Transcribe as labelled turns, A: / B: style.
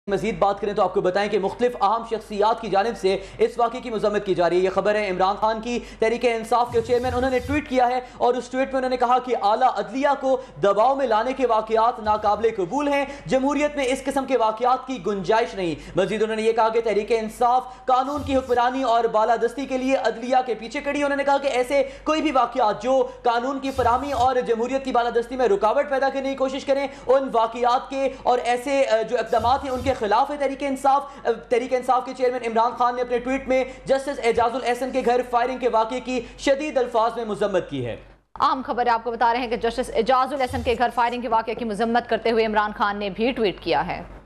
A: मजीद बात करें तो आपको बताएं कि मुख्तलिफ अहम शख्सियात की जानिब से इस वाक़े की मजम्मत की जा रही है। यह खबर है इमरान खान की, तहरीक इंसाफ के चेयरमैन, उन्होंने ट्वीट किया है और उस ट्वीट में उन्होंने कहा कि आला अदलिया को दबाव में लाने के वाक़यात नाकाबिले कबूल हैं, जमहूरियत में इस किस्म के वाक़यात की गुंजाइश नहीं। मजीद उन्होंने यह कहा कि तहरीक इंसाफ कानून की हुक्मरानी और बालादस्ती के लिए अदलिया के पीछे खड़ी। उन्होंने कहा कि ऐसे कोई भी वाक़यात जो कानून की फराहमी और जमहूरियत की बालादस्ती में रुकावट पैदा करने की कोशिश करें, उन वाक़यात के और ऐसे जो इक़दाम हैं उनके खिलाफ है तहरीक इंसाफ के चेयरमैन इमरान खान ने अपने ट्वीट में जस्टिस एजाजुल एहसन के घर फायरिंग के वाक़े की शदीद अल्फाज में मजम्मत की है।
B: आम खबर आपको बता रहे हैं कि जस्टिस एजाजुल एहसन के घर फायरिंग के वाक़े की मजम्मत करते हुए इमरान खान ने भी ट्वीट किया है।